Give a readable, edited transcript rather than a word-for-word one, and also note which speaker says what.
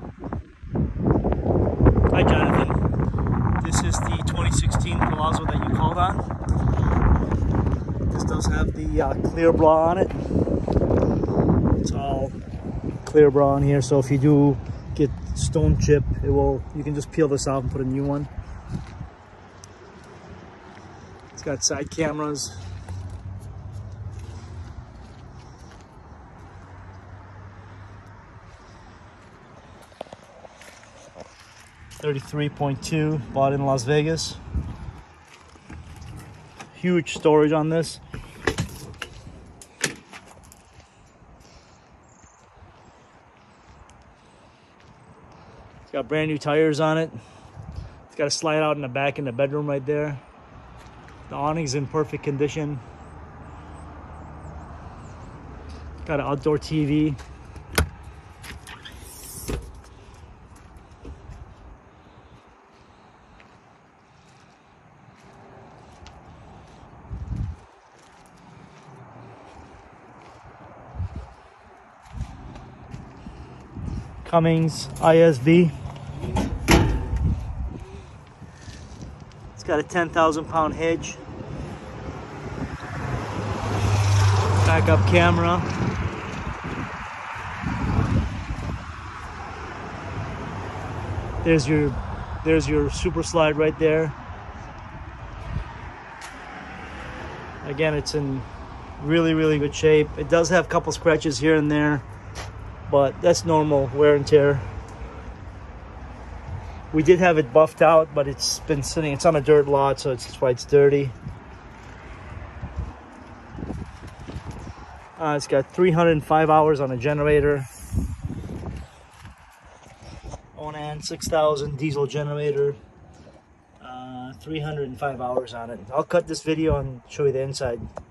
Speaker 1: Hi Jonathan, this is the 2016 Palazzo that you called on. This does have the clear bra on it. It's all clear bra on here, so if you do get stone chip, you can just peel this off and put a new one. It's got side cameras. $33.2, bought in Las Vegas. Huge storage on this. It's got brand new tires on it. It's got a slide out in the back in the bedroom right there. The awning's in perfect condition. Got an outdoor TV. Cummins ISV. It's got a 10,000-pound hitch. Backup camera. There's your super slide right there. Again, it's in really good shape. It does have a couple scratches here and there, but that's normal wear and tear. We did have it buffed out, but it's been sitting, it's on a dirt lot, so that's why it's dirty. It's got 305 hours on a generator. Onan 6000 diesel generator. 305 hours on it. I'll cut this video and show you the inside.